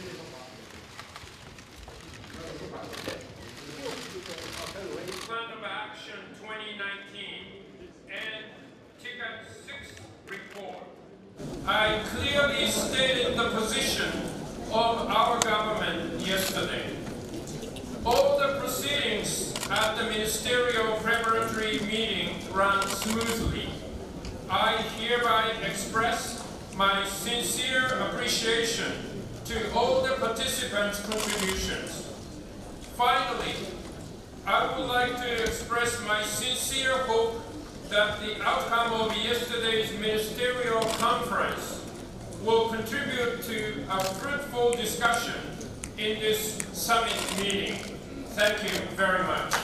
Plan of Action 2019 and TICAD 6 report. I clearly stated the position of our government yesterday. All the proceedings at the ministerial preparatory meeting ran smoothly. I hereby express my sincere appreciation to all the participants' contributions. Finally, I would like to express my sincere hope that the outcome of yesterday's ministerial conference will contribute to a fruitful discussion in this summit meeting. Thank you very much.